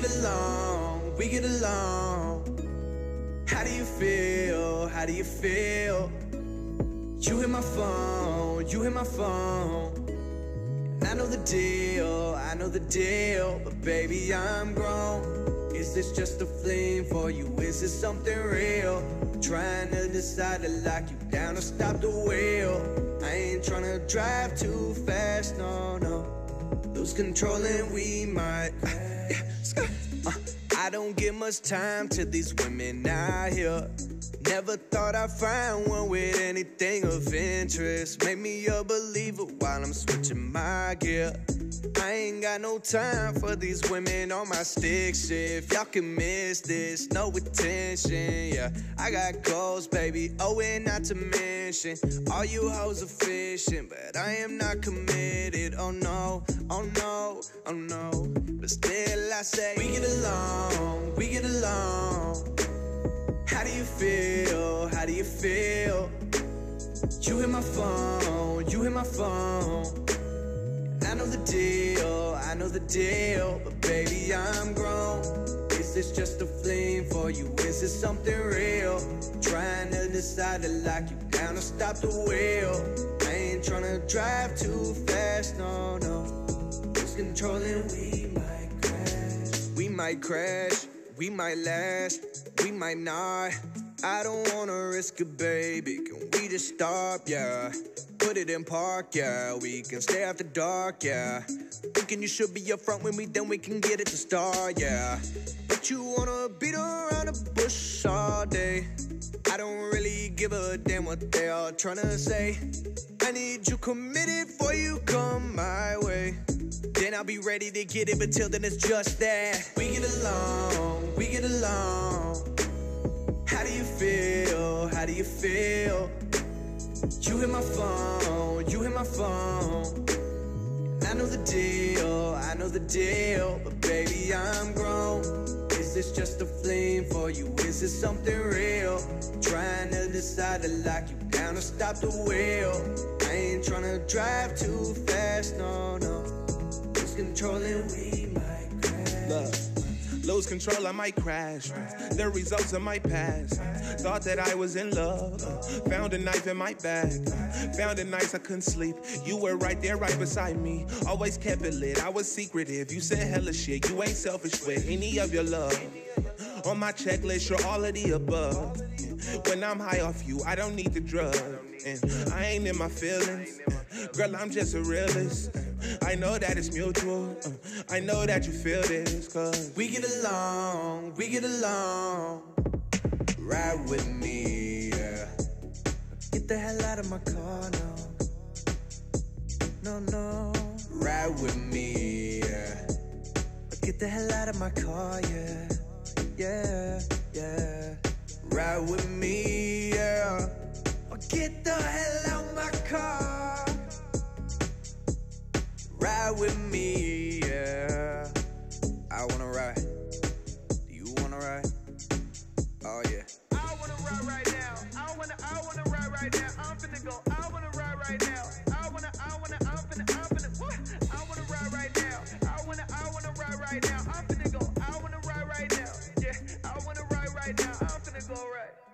get along, we get along. How do you feel, how do you feel? You hit my phone, you hit my phone. And I know the deal, I know the deal. But baby, I'm grown. Is this just a fling for you? Is this something real? I'm trying to decide to lock you down or stop the wheel. I ain't tryna drive too fast, no, no. Lose control and we might I don't give much time to these women out here. Never thought I'd find one with anything of interest. Make me a believer while I'm switching my gear. I ain't got no time for these women on my stick shift. Y'all can miss this, no attention, yeah. I got goals, baby, oh, and not to mention all you hoes are fishing, but I am not committed, oh no, oh no, oh no. But still I say, we get along, we get along. How do you feel, how do you feel? You hit my phone, you hit my phone. I know the deal, I know the deal. But baby, I'm grown. Is this just a fling for you? Is this something real? Trying to decide to lock you down or stop the wheel. I ain't tryna drive too fast, no, no. Lose control and we might crash. We might crash, we might last, we might not. I don't wanna risk it, baby. Can we just stop, yeah? Put it in park, yeah. We can stay after dark, yeah. Thinking you should be up front with me, then we can get it to start, yeah. But you wanna beat around the bush all day. I don't really give a damn what they all tryna say. I need you committed before you come my way. Then I'll be ready to get it, but till then it's just that. We get along, we get along. How do you feel, how do you feel? You hit my phone, you hit my phone. I know the deal, I know the deal. But baby, I'm grown. Is this just a fling for you? Is this something real? Trying to decide to lock you down or stop the wheel. I ain't tryna drive too fast, no, no. Lose control and we might crash. Look, lose control, I might crash. The results of my past. Thought that I was in love. Found a knife in my bag. Found it nice, I couldn't sleep. You were right there, right beside me. Always kept it lit, I was secretive. You said hella shit, you ain't selfish with any of your love. On my checklist, you're all of the above. When I'm high off you, I don't need the drug. And I ain't in my feelings. Girl, I'm just a realist. I know that it's mutual. I know that you feel this, cause we get along, we get along. Ride with me, yeah. Get the hell out of my car, no. No, no. Ride with me, yeah. Get the hell out of my car, yeah. Yeah, yeah. Ride with me, yeah. Get the hell out of my car. Ride with me, yeah. I wanna ride. Do you wanna ride? Oh yeah. I wanna ride right now. I wanna ride right now. I'm finna go. I wanna ride right now. I'm finna, what? I wanna ride right now. I wanna ride right now. I'm finna go. I wanna ride right now. Yeah, I wanna ride right now. I'm finna go right.